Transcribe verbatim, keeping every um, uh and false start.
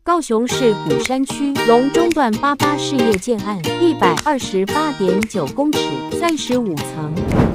高雄市鼓山区龙中段八八事业建案，一百二十八点九公尺，三十五层。